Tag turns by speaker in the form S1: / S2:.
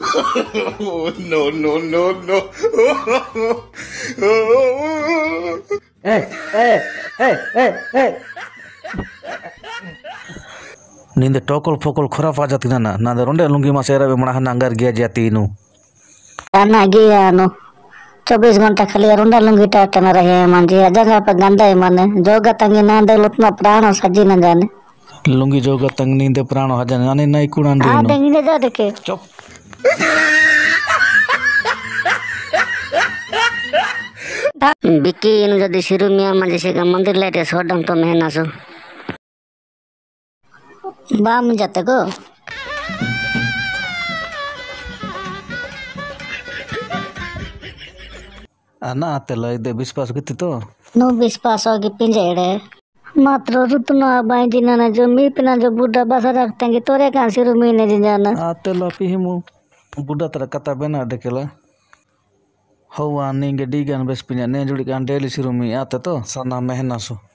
S1: No, no, no, no.
S2: ನಿಂದೆ ಟೋಕಲ್ focal ಖುರಾಫ್ ಆಜತಿ ನಾನು ronde lungi mas era be manahan anggar gia jati nu
S3: ana gia anu 24 घंटा खाली रुंडा लुंगी टाटन रहे मन जी जगह पर गंदा है मन जोगा तंगी नांदे लुतना प्राण सजी न जाने
S2: lungi joga tang ninde prano hajan ane nai kunan de
S3: आ देंगी ने जा देखे
S2: chop
S3: बिकी इन जदी शिरु मिया मन जैसे का मंदिर लेटे सोडम तो मैं नासो बाम जाते को
S2: ana atela ide bispas gitti to
S3: नो विश्वास होगी पिंजेड़े मात्र रुतनो बाई जिना जो मी पिना जो बुढ़ा बसा रखते हैं तोरे कहाँ शिरु मीने जी जाना
S2: atela pihimu buddha tara kata bena dekela hawa ninge digan bespinya ne judi kan daily sirumi ate to sana mehna so